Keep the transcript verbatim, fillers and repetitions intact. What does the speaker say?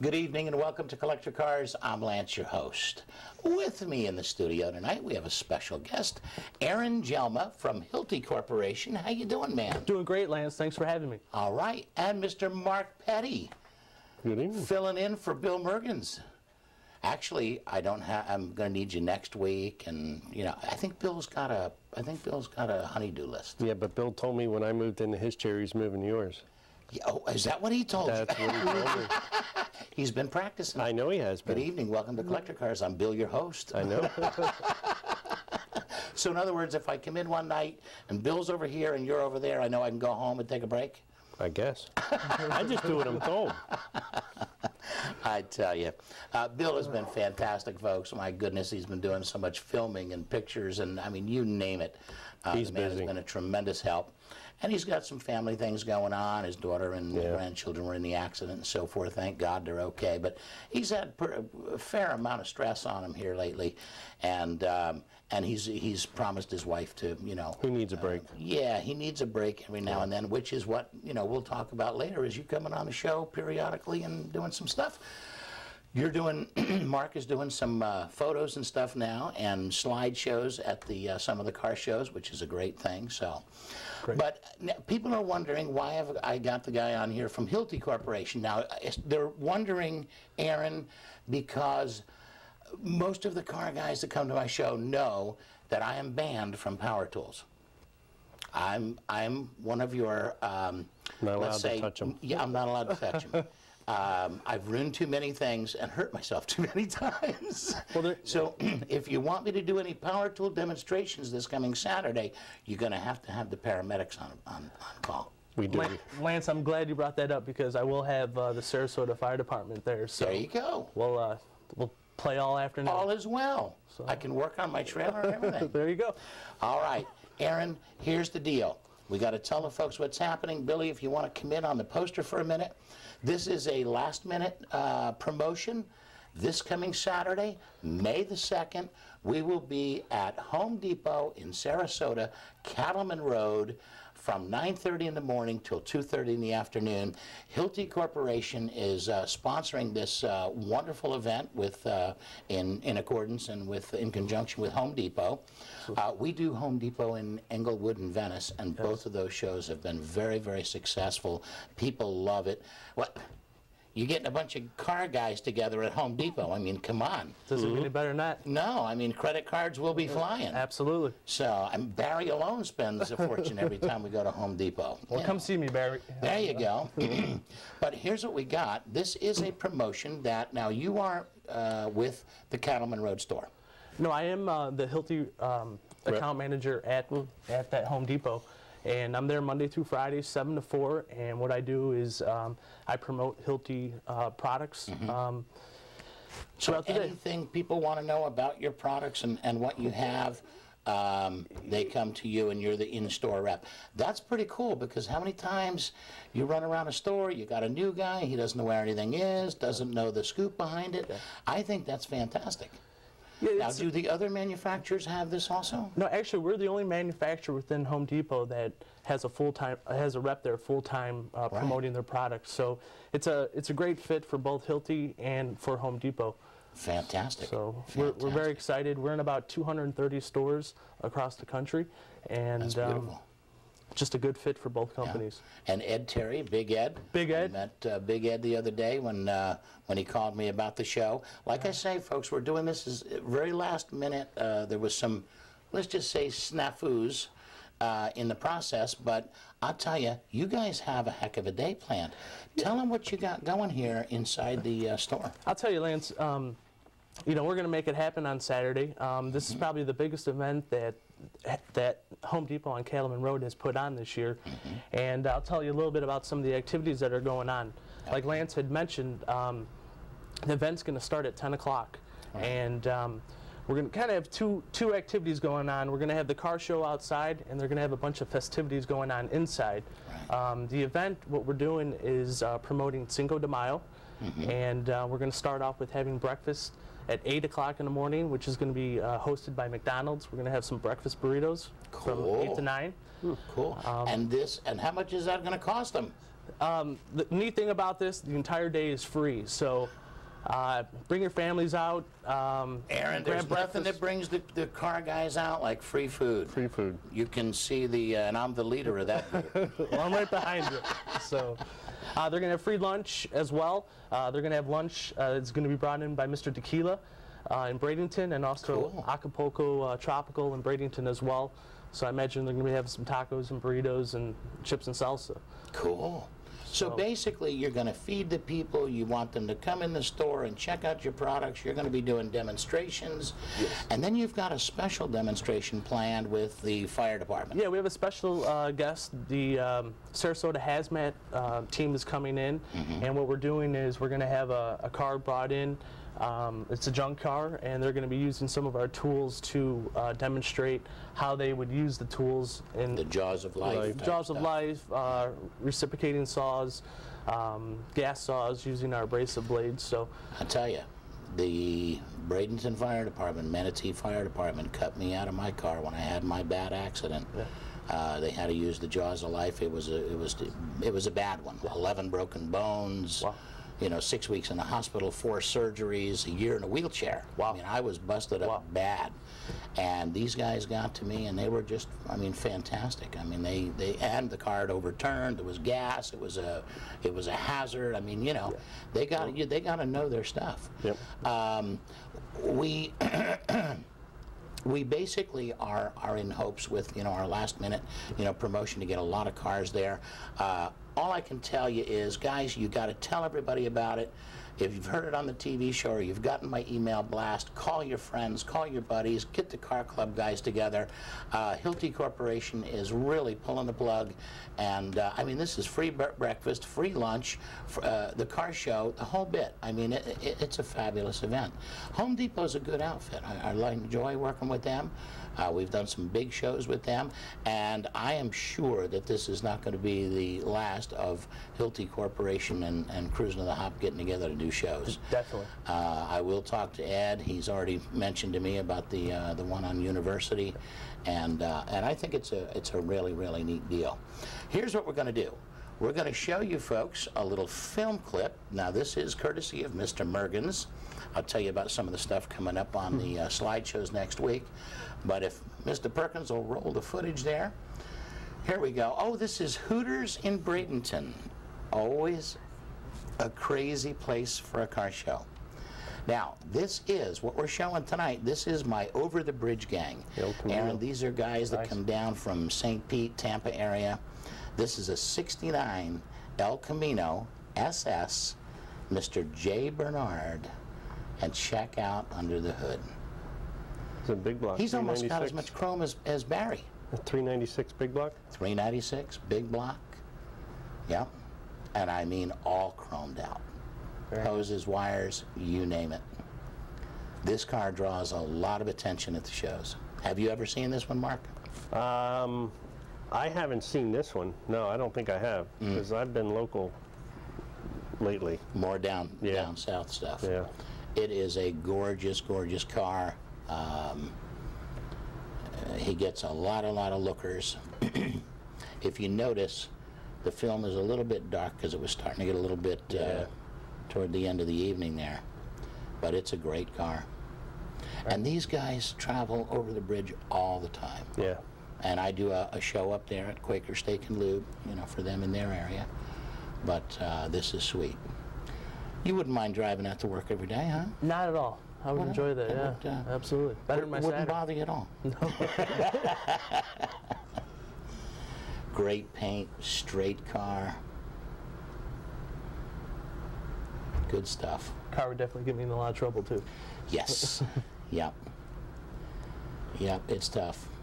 Good evening and welcome to Collector Cars. I'm Lance, your host. With me in the studio tonight, we have a special guest, Aaron Jelma from Hilti Corporation. How you doing, man? Doing great, Lance. Thanks for having me. All right. And Mister Mark Petty. Good evening. Filling in for Bill Mergens. Actually, I don't have. I'm going to need you next week, and you know, I think Bill's got a. I think Bill's got a honey-do list. Yeah, but Bill told me when I moved into his chair, he's moving to yours. Yeah, oh, is that what he told That's you? what he told me. He's been practicing. I know he has been. Good evening. Welcome to Collector Cars. I'm Bill, your host. I know. So in other words, if I come in one night and Bill's over here and you're over there, I know I can go home and take a break? I guess. I just do what I'm told. I tell you. Uh, Bill has been fantastic, folks. My goodness, he's been doing so much filming and pictures and, I mean, you name it. Uh, He's the man busy. has been a tremendous help. And he's got some family things going on. His daughter and Yeah. grandchildren were in the accident and so forth. Thank God they're okay. But he's had per, a fair amount of stress on him here lately. And um, and he's he's promised his wife to, you know. He needs a break. Uh, yeah, he needs a break every now and then, which is what, you know, we'll talk about later as you coming on the show periodically and doing some stuff. You're doing, Mark is doing some uh, photos and stuff now and slideshows at the uh, some of the car shows, which is a great thing. So, Great. But now, people are wondering why have I got the guy on here from Hilti Corporation. Now, it's- they're wondering, Aaron, because most of the car guys that come to my show know that I am banned from Power Tools. I'm I'm one of your um, Not allowed let's to say, touch 'em. Yeah, I'm not allowed to touch them. Um, I've ruined too many things and hurt myself too many times. Well, there- so if you want me to do any power tool demonstrations this coming Saturday, you're going to have to have the paramedics on, on, on call. We do. Lan- Lance, I'm glad you brought that up because I will have uh, the Sarasota Fire Department there. So There you go. we'll uh, we'll play all afternoon. All is well. So- I can work on my trailer and everything. There you go. All right, Aaron, here's the deal. We got to tell the folks what's happening. Billy, if you want to come in on the poster for a minute. This is a last-minute uh, promotion. This coming Saturday, May the second, we will be at Home Depot in Sarasota, Cattleman Road, from nine thirty in the morning till two thirty in the afternoon. Hilti Corporation is uh, sponsoring this uh, wonderful event with, uh, in, in accordance and with, in conjunction with Home Depot. Uh, we do Home Depot in Englewood and Venice, and both of those shows have been very, very successful. People love it. What? You're getting a bunch of car guys together at Home Depot. I mean, come on. Does it get any better than that? No, I mean, credit cards will be flying. Absolutely. So, and Barry alone spends a fortune every time we go to Home Depot. Well, Yeah. come see me, Barry. There you go. But here's what we got. This is a promotion that, now you are uh, with the Cattleman Road store. No, I am uh, the Hilti um, Rep. account manager at at that Home Depot, and I'm there Monday through Friday, seven to four. And what I do is um, I promote Hilti uh, products um, So throughout the day. anything people want to know about your products and, and what you have, um, they come to you and you're the in-store rep. That's pretty cool because how many times you run around a store, you got a new guy, he doesn't know where anything is, doesn't know the scoop behind it. I think that's fantastic. Yeah, Now, it's- do the other manufacturers have this also? No, actually, we're the only manufacturer within Home Depot that has a full-time has a rep there full-time uh, Right. promoting their products. So it's a it's a great fit for both Hilti and for Home Depot. Fantastic. So we're, we're very Fantastic. excited. We're in about two hundred thirty stores across the country, and That's um, beautiful. just a good fit for both companies. And Ed Terry, Big Ed. Big Ed. I met uh, Big Ed the other day when uh, when he called me about the show. Like I say, folks, we're doing this is very last minute. Uh, there was some, let's just say, snafus uh, in the process. But I'll tell you, you guys have a heck of a day planned. Tell them what you got going here inside the uh, store. I'll tell you, Lance. Um, you know, we're going to make it happen on Saturday. Um, this is probably the biggest event that that Home Depot on Cattleman Road has put on this year. Mm-hmm. And I'll tell you a little bit about some of the activities that are going on. Like Lance had mentioned, um, the event's going to start at ten o'clock. And um, we're going to kind of have two two activities going on. We're going to have the car show outside, and they're going to have a bunch of festivities going on inside. Right. Um, the event, what we're doing is uh, promoting Cinco de Mayo, mm-hmm. and uh, we're going to start off with having breakfast at eight o'clock in the morning, which is going to be uh, hosted by McDonald's. We're going to have some breakfast burritos Cool. from eight to nine. Cool. Um, and this, and how much is that going to cost them? Um, the neat thing about this, the entire day is free. So uh, bring your families out. Um, Aaron, grab there's nothing breakfast. that brings the, the car guys out like free food. Free food. You can see the, uh, and I'm the leader of that group. Well, I'm right behind you. So uh, they're going to have free lunch as well. Uh, they're going to have lunch. Uh, it's going to be brought in by Mister Tequila uh, in Bradenton, and also Cool. Acapulco uh, Tropical in Bradenton as well. So I imagine they're going to be having some tacos and burritos and chips and salsa. Cool. So basically, you're going to feed the people. You want them to come in the store and check out your products. You're going to be doing demonstrations. Yes. And then you've got a special demonstration planned with the fire department. Yeah, we have a special uh, guest. The um, Sarasota Hazmat uh, team is coming in, mm-hmm. and what we're doing is we're going to have a, a car brought in. Um, it's a junk car, and they're going to be using some of our tools to uh, demonstrate how they would use the tools in The jaws of life. Life. type jaws of stuff. life, uh, reciprocating saws, um, gas saws using our abrasive blades. So I tell you, the Bradenton Fire Department, Manatee Fire Department cut me out of my car when I had my bad accident. Yeah. Uh, they had to use the jaws of life. It was a, it was, it was a bad one. Eleven broken bones. Wow. You know, six weeks in the hospital, four surgeries, a year in a wheelchair. Wow. I mean, I was busted up Wow. bad. And these guys got to me, and they were just, I mean, fantastic. I mean, they, they had the car had overturned. There was gas. It was a, it was a hazard. I mean, you know, Yeah. they got they got to know their stuff. Yep. Um, we. We basically are, are in hopes with, you know, our last minute, you know, promotion to get a lot of cars there. Uh, all I can tell you is, guys, you got to tell everybody about it. If you've heard it on the T V show or you've gotten my email blast, call your friends, call your buddies, get the car club guys together. Uh, Hilti Corporation is really pulling the plug. And, uh, I mean, this is free bre breakfast, free lunch, for, uh, the car show, the whole bit. I mean, it, it, it's a fabulous event. Home Depot's a good outfit. I, I enjoy working with them. Uh, we've done some big shows with them, and I am sure that this is not going to be the last of Hilti Corporation and, and Cruising to the Hop getting together to do shows. definitely. Uh, I will talk to Ed. He's already mentioned to me about the uh, the one on University, and uh, and I think it's a it's a really really neat deal. Here's what we're going to do. We're going to show you folks a little film clip. Now this is courtesy of Mister Mergens. I'll tell you about some of the stuff coming up on the uh, slideshows next week. But if Mister Perkins will roll the footage there. Here we go. Oh, this is Hooters in Bradenton. Always a crazy place for a car show. Now, this is what we're showing tonight. This is my Over the Bridge gang. El Camino. Aaron, these are guys that Nice. come down from Saint Pete, Tampa area. This is a sixty-nine El Camino S S, Mister J. Bernard, and check out under the hood. It's a big block. He's almost got as three ninety-six. much chrome as, as Barry. A three ninety-six big block? three ninety-six, big block. Yep. And I mean all chromed out. Hoses, wires, you name it. This car draws a lot of attention at the shows. Have you ever seen this one, Mark? Um, I haven't seen this one. No, I don't think I have, because I've been local lately. More down, Yeah. down south stuff. Yeah. It is a gorgeous, gorgeous car. Um, uh, he gets a lot, a lot of lookers. If you notice, the film is a little bit dark because it was starting to get a little bit uh, Yeah. toward the end of the evening there. But it's a great car. And these guys travel over the bridge all the time. Yeah. And I do a, a show up there at Quaker Steak and Lube, you know, for them in their area. But uh, this is sweet. You wouldn't mind driving out to work every day, huh? Not at all. I would Well, enjoy that, it yeah. would, uh, Absolutely. Better than my Wouldn't Saturday. bother you at all. Great paint, straight car. Good stuff. Car would definitely get me in a lot of trouble, too. Yes. Yep. Yep, it's tough.